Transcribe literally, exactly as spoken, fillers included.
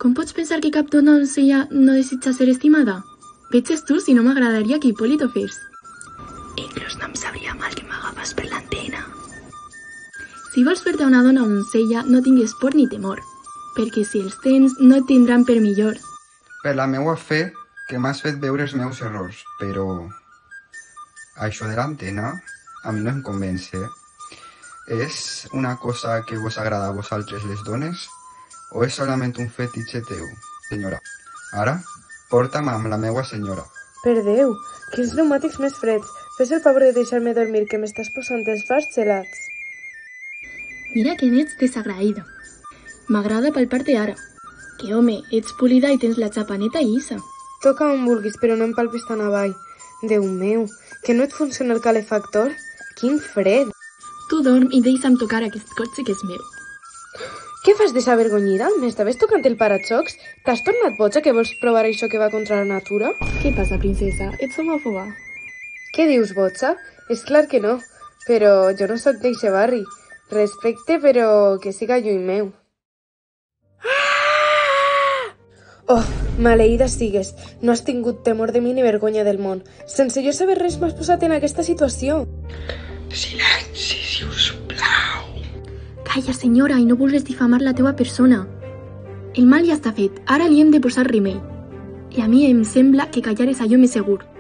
Com pots pensar que cap donzella no desitja ser estimada? Veies tu si no m'agradaria que Hipòlit ho fes. Inclús no em sabria mal que m'agafes per l'antena. Si vols fer-te una dona o donzella, no tingues por ni temor, perquè si els tens no et tindran per millor. Per la meua fe, que m'has fet veure els meus errors, però... això de l'antena, a mi no em convence. És una cosa que vos agrada a vosaltres les dones? O és solament un fetitxe teu, senyora? Ara, porta'm amb la meua senyora. Per Déu, quins pneumàtics més freds. Fes el favor de deixar-me dormir, que m'estàs posant els farts gelats. Mira que n'ets desagraïda. M'agrada palpar-te ara. Que home, ets polida i tens la xapa neta i llisa. Toca on vulguis, però no em palpis tan avall. Déu meu, que no et funciona el calefactor? Quin fred! Tu dorm i deixa'm tocar aquest cotxe que és meu. Què fas desavergonyida? M'estaves tocant el paraxocs? T'has tornat boja que vols provar això que va contra la natura? Què passa, princesa? Ets homòfoba? Què dius, boja? És clar que no, però jo no sóc d'eixe barri. Respecte, però que siga lluny meu. Oh, maleïda sigues. No has tingut temor de mi ni vergonya del món. Sense jo saber res m'has posat en aquesta situació. Silenci, si us plau. Calla, senyora, i no vulguis difamar la teua persona. El mal ja està fet, ara li hem de posar remei. I a mi em sembla que callar és allò més segur.